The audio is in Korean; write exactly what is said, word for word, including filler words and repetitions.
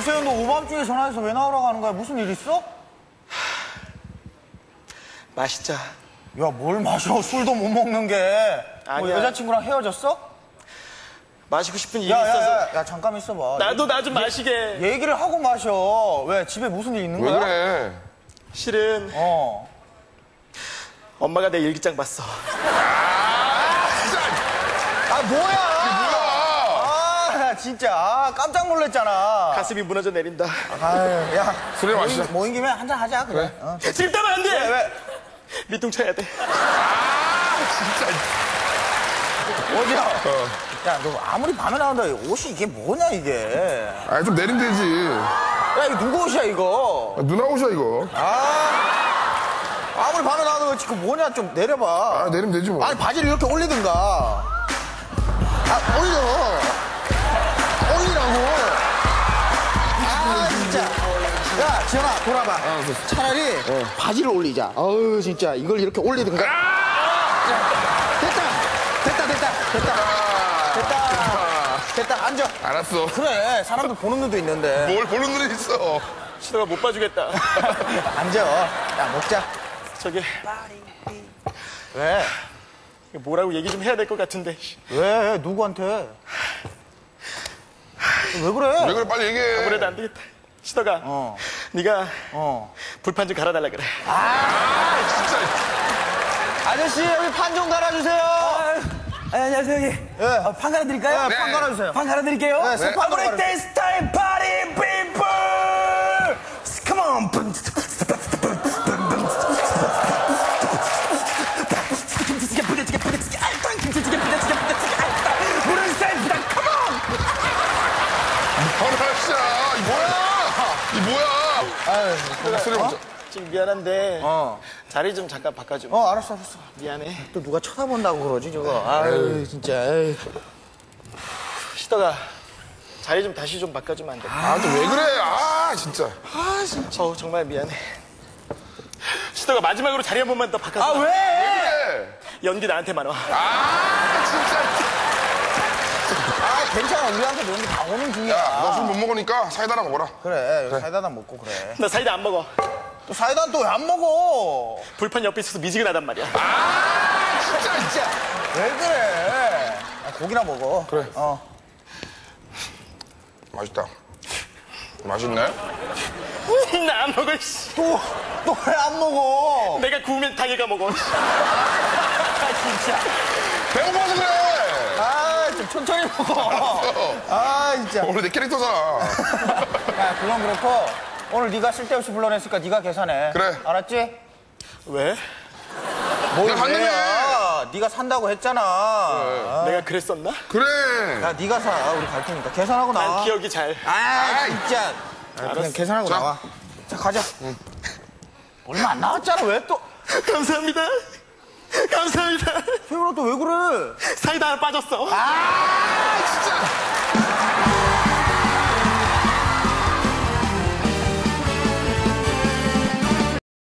세현, 너 오밤중에 전화해서 왜 나오라고 하는 거야? 무슨 일 있어? 마시자. 야, 뭘 마셔? 술도 못 먹는 게. 뭐 아니야. 여자친구랑 헤어졌어? 마시고 싶은 일이 야, 야, 있어서. 야, 야, 잠깐 있어봐. 나도 나 좀 마시게. 얘기를 하고 마셔. 왜? 집에 무슨 일 있는 왜 거야? 그래? 실은 어. 엄마가 내 일기장 봤어. 아, 뭐야? 아, 나 진짜. 아, 깜짝 놀랐잖아. 가슴이 무너져 내린다. 아유, 야. 술에 모인, 마시자. 모인 김에 한잔 하자, 그래. 그래. 어. 지금 따면 안 돼. 왜, 왜? 밑둥 쳐야 돼. 어디야? 어. 야, 너 아무리 밤에 나온다. 옷이 이게 뭐냐, 이게. 아, 좀 내리면 되지. 야, 이거 누구 옷이야, 이거? 아, 누나 옷이야, 이거. 아. 아무리 밤에 나와도 그렇지, 그 뭐냐, 좀 내려봐. 아, 내리면 되지, 뭐. 아니, 바지를 이렇게 올리든가. 아, 올려. 올리라고. 아, 진짜. 야, 지현아, 돌아봐. 아, 됐어. 차라리 바지를 올리자. 어우, 진짜. 이걸 이렇게 올리든가. 야, 됐다. 됐다, 됐다. 됐다. 됐다. 됐다. 앉아. 알았어. 그래, 사람들 보는 눈도 있는데. 뭘 보는 눈이 있어. 시도가 못 봐주겠다. 앉아. 야, 먹자. 저기 왜? 뭐라고 얘기 좀 해야 될 것 같은데. 왜? 누구한테? 왜 그래? 왜 그래, 빨리 얘기해. 아무래도 안 되겠다. 시도가 어. 네가 어. 불판 좀 갈아달라 그래. 아, 진짜. 아저씨, 여기 판 좀 갈아주세요. 아, 안녕하세요, 형님. 예. 어, 판 갈아드릴까요? 네, 판 갈아주세요. 판 갈아드릴게요. 네, 새 판 우리 갈아주세요. 댄스 타임 파티 피플! Come on! 전화씨야, 이 뭐야? 이 뭐야? 아유, 소리 먼저. 지금 미안한데 어. 자리 좀 잠깐 바꿔줘. 어, 알았어, 알았어. 미안해. 또 누가 쳐다본다고 그러지, 저거. 아유, 진짜. 에이. 시도가 자리 좀 다시 좀 바꿔주면 안 돼? 아, 또 왜 그래? 아, 진짜. 아 진짜. 어, 정말 미안해. 시도가 마지막으로 자리 한 번만 더 바꿔줘. 아, 왜? 왜? 연기 나한테만 와. 아, 진짜. 아, 괜찮아. 우리한테 연기 다 오는 중이야. 야, 너 술 못 먹으니까 사이다나 먹어라. 그래, 여기 사이다 하나 먹고 그래. 나 사이다 안 먹어. 또 사이다는 또 왜 안 먹어? 불판 옆에 있어서 미지근하단 말이야. 아, 진짜. 진짜. 왜 그래? 아, 고기나 먹어. 그래. 어. 맛있다. 맛있네? 나 안 먹어. 씨. 또, 또 왜 안 먹어? 내가 구우면 다얘가 먹어. 아, 진짜. 배고파서 그래. 아, 좀 천천히 먹어. 아, 진짜. 오늘 내 캐릭터잖아. 야, 그건 그렇고 오늘 네가 쓸데없이 불러냈으니까 네가 계산해. 그래. 알았지? 왜? 뭘 내가 샀는데. 왜야? 네가 산다고 했잖아. 아, 내가 그랬었나? 그래. 야, 네가 사. 우리 갈 테니까 계산하고 나와. 난 기억이 잘. 아, 진짜. 아, 그냥 계산하고 자. 나와. 자, 가자. 얼마 안 나왔잖아. 왜 또? 감사합니다. 감사합니다. 세훈아 또 왜 그래? 사이다 하나 빠졌어. 아, 진짜.